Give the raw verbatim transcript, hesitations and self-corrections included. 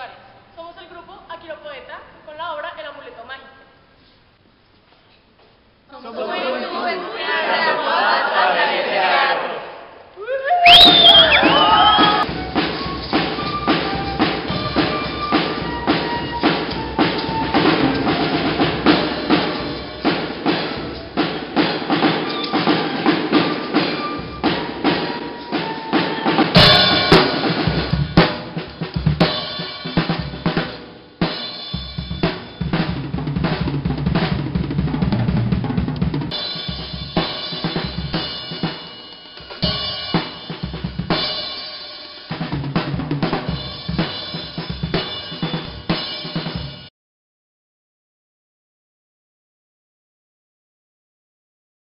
hogares. Somos el grupo Aquiropoeta con la obra El amuleto mágico. Somos el grupo